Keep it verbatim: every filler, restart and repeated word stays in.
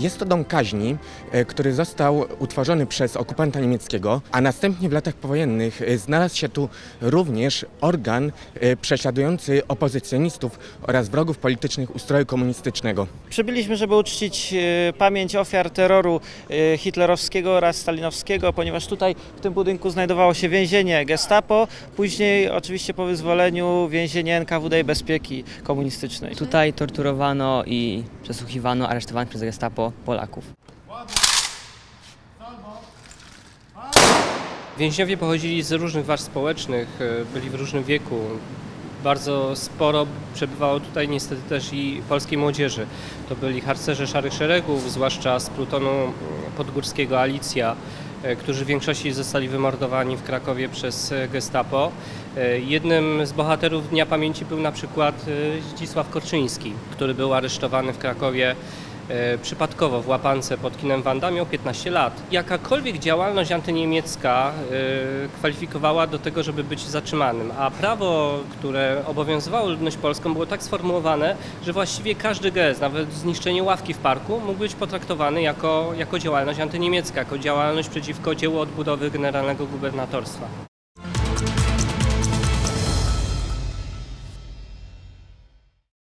Jest to dom kaźni, który został utworzony przez okupanta niemieckiego, a następnie w latach powojennych znalazł się tu również organ prześladujący opozycjonistów oraz wrogów politycznych ustroju komunistycznego. Przybyliśmy, żeby uczcić pamięć ofiar terroru hitlerowskiego oraz stalinowskiego, ponieważ tutaj w tym budynku znajdowało się więzienie Gestapo, później oczywiście po wyzwoleniu więzienie N K W D i Bezpieki Komunistycznej. Tutaj torturowano i przesłuchiwano aresztowanych przez Gestapo Polaków. Więźniowie pochodzili z różnych warstw społecznych, byli w różnym wieku. Bardzo sporo przebywało tutaj niestety też i polskiej młodzieży. To byli harcerze Szarych Szeregów, zwłaszcza z plutonu podgórskiego Alicja, którzy w większości zostali wymordowani w Krakowie przez Gestapo. Jednym z bohaterów Dnia Pamięci był na przykład Zdzisław Korczyński, który był aresztowany w Krakowie przypadkowo w łapance pod kinem Wanda, miał piętnaście lat. Jakakolwiek działalność antyniemiecka kwalifikowała do tego, żeby być zatrzymanym, a prawo, które obowiązywało ludność polską, było tak sformułowane, że właściwie każdy gest, nawet zniszczenie ławki w parku, mógł być potraktowany jako, jako działalność antyniemiecka, jako działalność przeciwko dziełu odbudowy generalnego gubernatorstwa.